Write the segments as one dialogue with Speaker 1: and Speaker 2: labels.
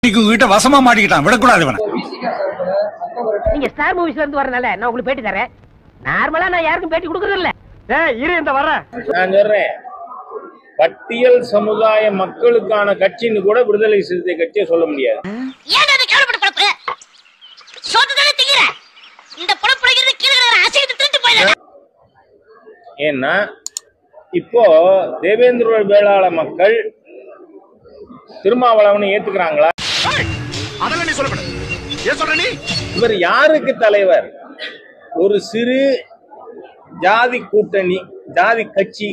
Speaker 1: கிட்ட வசமா மாட்டிக்கிட்டான், விடக்கூடாது இவனை.
Speaker 2: நீங்க ஸ்டார் மூவிஸ்ல இருந்து வரனால நான் உங்களுக்கு பேட்டி தரேன். நார்மலா நான் யாருக்கும் பேட்டி கொடுக்கறது இல்ல. இரு இந்த வரேன்.
Speaker 3: நான் சொல்றேன், பட்டியல் சமுதாய மக்களுக்கான கட்சின்னு கூட விடுதலை சிறுத்தை கட்சியை சொல்ல முடியாது.
Speaker 4: ஏன் அதை கேவலப்பட்ட பொழப்பு? சோத்துதானே திங்கிற. இந்த பொழப்புலங்கிறது கீழே கிடக்கிற அசைத்து திருட்டு போயிடலாம்.
Speaker 3: ஏன்னா இப்போ தேவேந்திர வேளாள மக்கள் திருமாவளவனை ஏத்துக்கிறாங்களா?
Speaker 1: அதெல்லாம் நீ சொல்லக்கூடாது. ஏன் சொல்ற நீ?
Speaker 3: இவர் யாருக்கு தலைவர்? ஒரு சிறு ஜாதி கூட்டணி, ஜாதி கட்சி.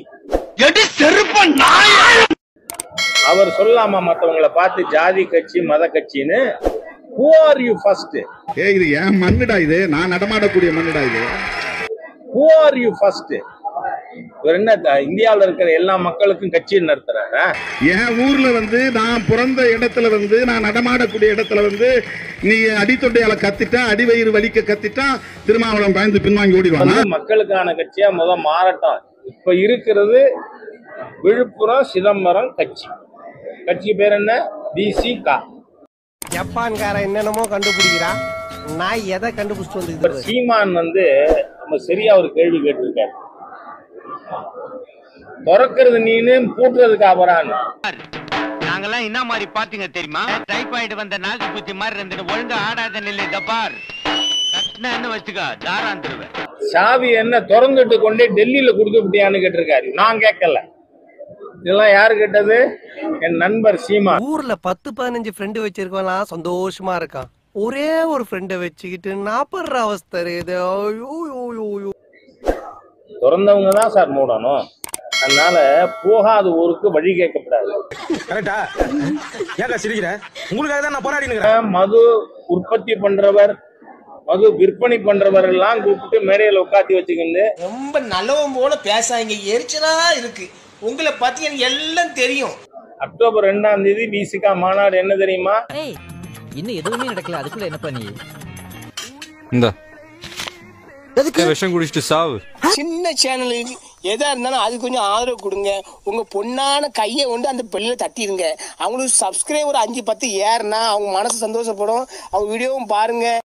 Speaker 3: அவர் சொல்லாமா மத்தவங்களை பார்த்து ஜாதி கட்சி மத கட்சின்னு? Who are you first?
Speaker 5: இது ஏன் மண்ணுடா, இது நான் நடமாடக்கூடிய மண்ணுடா இது.
Speaker 3: Who are you first? இவர் என்ன இந்தியாவில் இருக்கிற எல்லா மக்களுக்கும் கட்சி நடத்துறாரா?
Speaker 5: என் ஊர்ல நான் பிறந்த இடத்துல நான் நடமாடக்கூடிய இடத்துல நீ அடித்தொண்டையால கத்திட்டா, அடிவயிறு வலிக்க கத்திட்டா, திருமாவளவன் பயந்து பின்வாங்கி ஓடிடுவாங்க.
Speaker 3: மக்களுக்கான கட்சியா முதல் மாறட்டும். இப்ப இருக்கிறது விழுப்புரம் சிதம்பரம் கட்சி. கட்சி பேர் என்ன? பிசிக.
Speaker 6: ஜப்பான்கார என்னென்னமோ கண்டுபிடிக்கிறா, நான் எதை கண்டுபிடிச்சிட்டு வந்து.
Speaker 3: சீமான் நம்ம சரியா ஒரு கேள்வி கேட்டிருக்காரு. திறக்கிறது நீனு, பூட்டுறதுக்கு அபரான்னு.
Speaker 7: நாங்கெல்லாம் என்ன மாதிரி பாத்தீங்க தெரியுமா? டைபாய்டு வந்த நாக்கு பூச்சி மாதிரி இருந்து ஒழுங்கா ஆடாத நிலை தப்பார் என்ன வச்சுக்கா தாராந்துருவேன்.
Speaker 3: சாவி என்ன திறந்துட்டு கொண்டே டெல்லியில கொடுத்து விட்டியான்னு கேட்டிருக்காரு. நான் கேட்கல. இதெல்லாம் யாரு கேட்டது? என் நண்பர் சீமா.
Speaker 6: ஊர்ல 10-15 ஃப்ரெண்டு வச்சிருக்கலாம், சந்தோஷமா இருக்கான். ஒரே ஒரு ஃப்ரெண்டை வச்சுக்கிட்டு நாப்படுற அவஸ்தை இது.
Speaker 3: திறந்தவங்க தான் சார் மூடணும். அதனால போகாத ஊருக்கு வழி கேட்கப்படாது.
Speaker 1: கரெக்டா? ஏன்டா சிரிக்கிற? உங்களுக்காக தான் நான் போராடிட்டு இருக்கேன்.
Speaker 3: மது உற்பத்தி பண்றவர், மது விற்பனை பண்றவர் எல்லாம் கூப்பிட்டு மேடையில உட்காத்தி வச்சுக்கிட்டு
Speaker 8: ரொம்ப நல்லவன் போல பேசாங்க. எரிச்சலா இருக்கு. உங்களை பத்தி எனக்கு எல்லாம் தெரியும்.
Speaker 3: அக்டோபர் 2ஆம் தேதி பிசிகா மாநாடு. என்ன தெரியுமா?
Speaker 9: இன்னும் எதுவுமே நடக்கல, அதுக்குள்ள என்ன பண்ணி
Speaker 10: விஷம் குடிச்சிட்டு சாவு.
Speaker 8: சின்ன சேனலுக்கு எதா இருந்தாலும் அது கொஞ்சம் ஆதரவு கொடுங்க. உங்க பொண்ணான கையை கொண்டு அந்த பெல்ல தட்டிடுங்க. அவங்களுக்கு சப்ஸ்கிரைபர் 5-10 ஏறுனா அவங்க மனசு சந்தோஷப்படும். அவங்க வீடியோவும் பாருங்க.